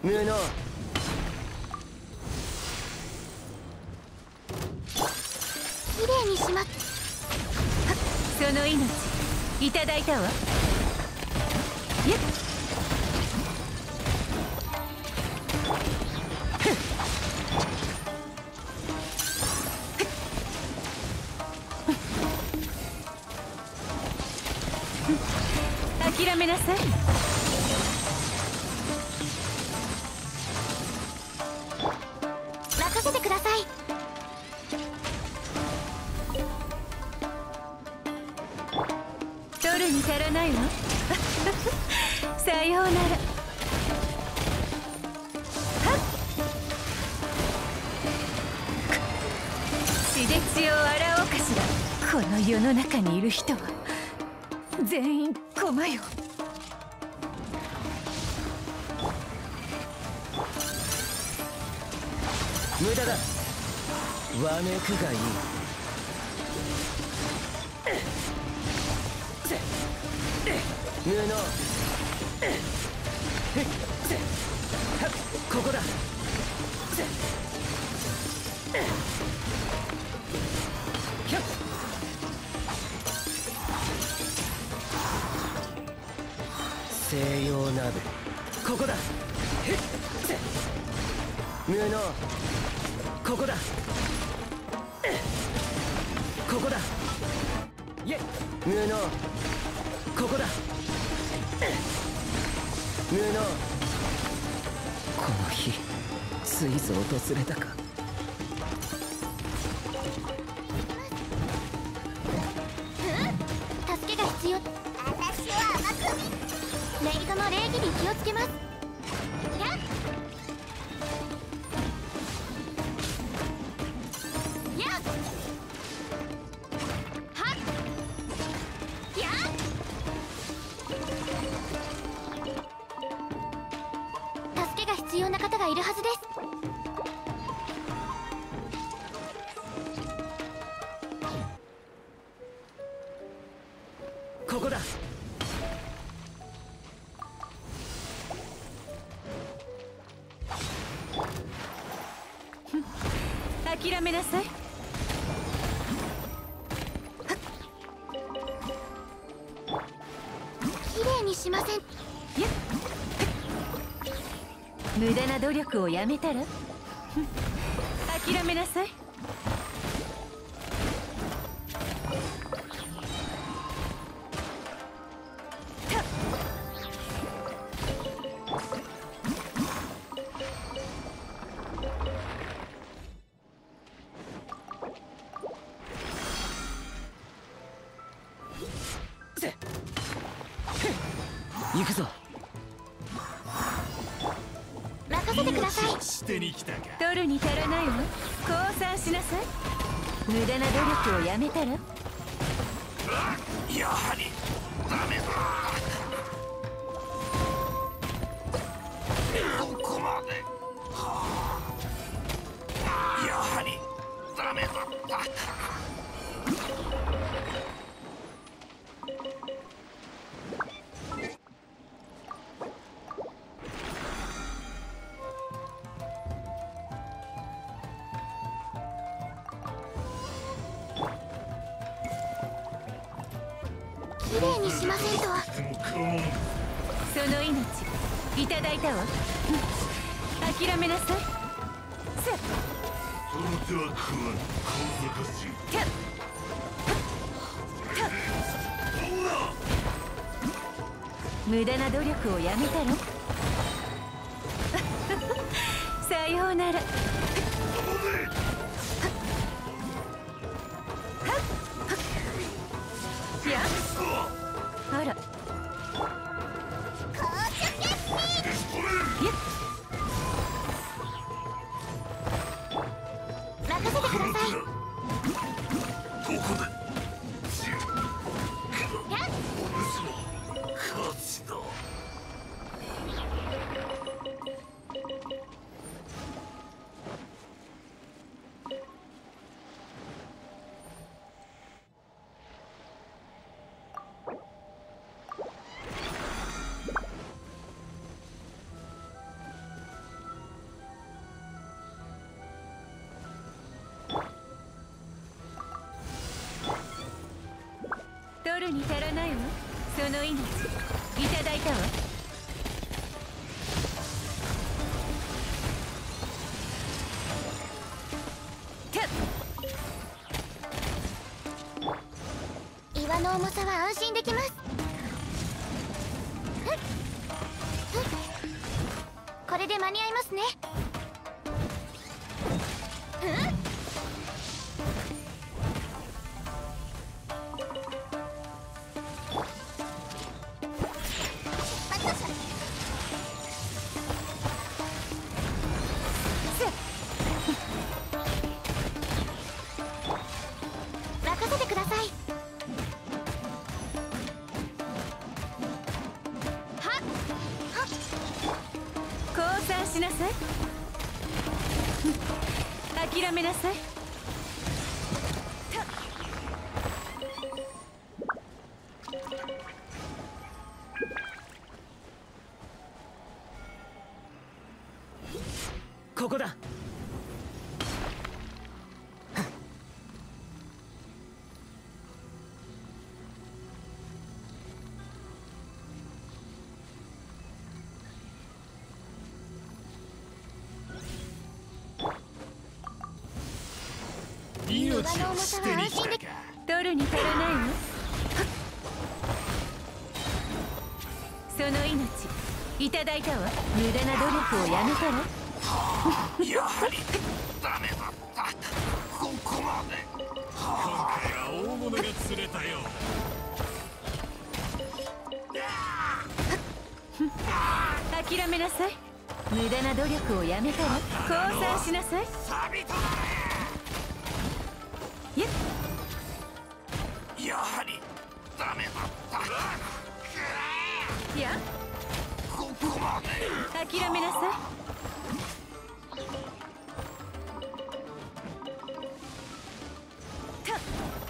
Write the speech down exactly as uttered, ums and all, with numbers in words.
無能。 きれいにしまっ。 その命いただいたわ。やっ諦めなさい。 任せてください。 取るに足らないわ。さようなら。はっ血で血を洗おうかしら。この世の中にいる人は全員駒よ。 無駄だ。わめくがいい。無能。ここだ。西洋鍋。ここだ。無能。ここだ。ここだ。無能。ここだ。無能。この日ついぞ訪れたか。 助けが必要。私は甘く見。レイドの礼儀に気をつけます。やっやっはっやっ助けが必要な方がいるはずです。 ここだ。 諦めなさい。 きれいにしません。 やっ無駄な努力をやめたら。諦めなさい。 行くぞ。 任せてください。 してに来たか。 取るに足らないわ。降参しなさい。無駄な努力をやめたら。 やはりダメだ。ここまで。はあ、やはりダメだったか。 きれいにしませんと。 その命いただいたわ。諦めなさい。さその手は食わぬ。小賢しい。 た無駄な努力をやめたら。さようなら。やあら。やっ任せてください。 どこだ。 やっ勝ちだ。 るに足らないわ。その命いただいたわ。 岩の重さは安心できます。これで間に合いますね。任せてください。 降参しなさい。諦めなさい。 ここだ。 命を捨てに来たか。 取るに足らないわ。その命いただいたわ。無駄な努力をやめたら。 やはりダメだった。ここまで。今回は大物が釣れたよ。 諦めなさい。無駄な努力をやめたら降参しなさい。 サビとなやっれ。やはりダメだった。 いやここまで。 諦めなさい。たっ